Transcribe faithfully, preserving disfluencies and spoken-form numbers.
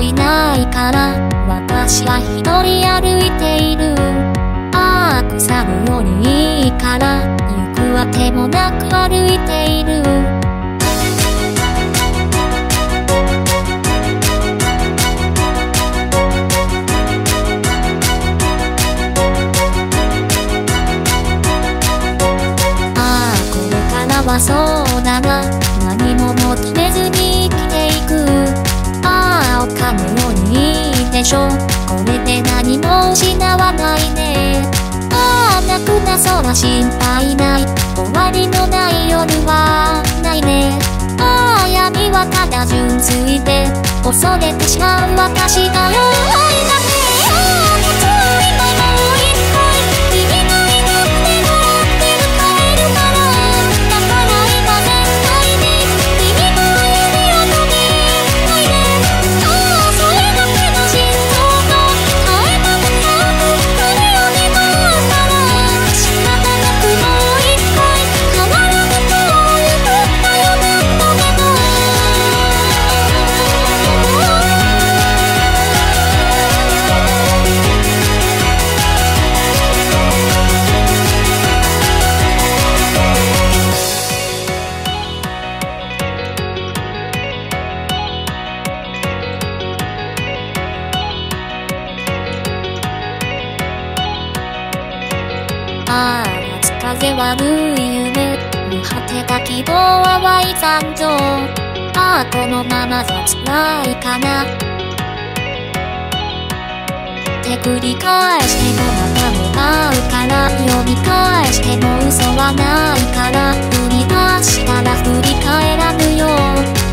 いないから私は一人歩いている。ああ草のようにいいから行くわけもなく歩いている。ああこれからはそうだな、何も求めずに生きていく。ああお金よりいいでしょ、これで何も失わないね。ああ泣くな空心配ない、終わりのない夜はないね。ああ闇はただ純粋で恐れてしまう私が弱いだけ。ああもつい今もう一回君がいなくてもって迎えるから、だから今絶対に君の歩みを止めないで。ああそれだけの心臓が絶え間もなく来るようになったら仕方なくもう一回変わらぬと言ったよなんだけど。ああ夏風悪い夢、見果てた希望は淡い残像。ああこのままじゃ辛いかなって繰り返してもまたも会うから、読み返しても嘘はないから、振り出したら振り返らぬよ。